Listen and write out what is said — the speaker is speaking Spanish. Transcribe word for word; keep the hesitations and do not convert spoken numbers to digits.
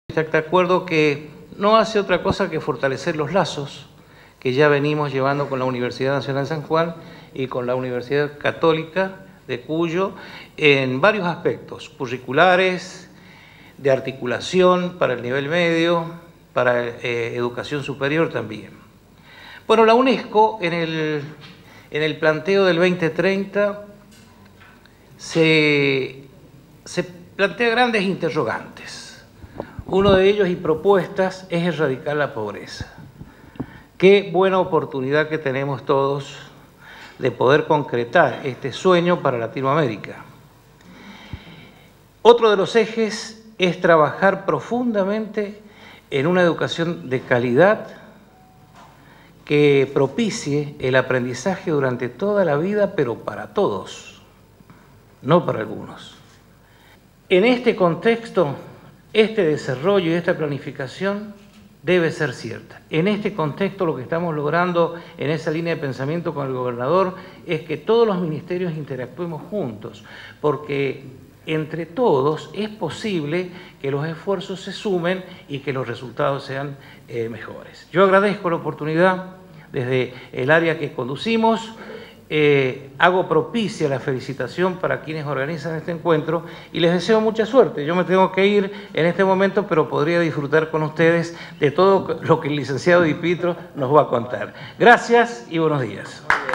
Está de acuerdo que no hace otra cosa que fortalecer los lazos que ya venimos llevando con la Universidad Nacional de San Juan y con la Universidad Católica de Cuyo en varios aspectos, curriculares, de articulación para el nivel medio, para eh, educación superior también. Bueno, la UNESCO en el, en el planteo del veinte treinta se, se plantea grandes interrogantes. Uno de ellos y propuestas es erradicar la pobreza. Qué buena oportunidad que tenemos todos de poder concretar este sueño para Latinoamérica. Otro de los ejes es trabajar profundamente en una educación de calidad que propicie el aprendizaje durante toda la vida, pero para todos, no para algunos. En este contexto, este desarrollo y esta planificación debe ser cierta. En este contexto lo que estamos logrando en esa línea de pensamiento con el gobernador es que todos los ministerios interactuemos juntos, porque entre todos es posible que los esfuerzos se sumen y que los resultados sean eh, mejores. Yo agradezco la oportunidad desde el área que conducimos. Eh, hago propicia la felicitación para quienes organizan este encuentro y les deseo mucha suerte. Yo me tengo que ir en este momento, pero podría disfrutar con ustedes de todo lo que el licenciado Di Pietro nos va a contar. Gracias y buenos días.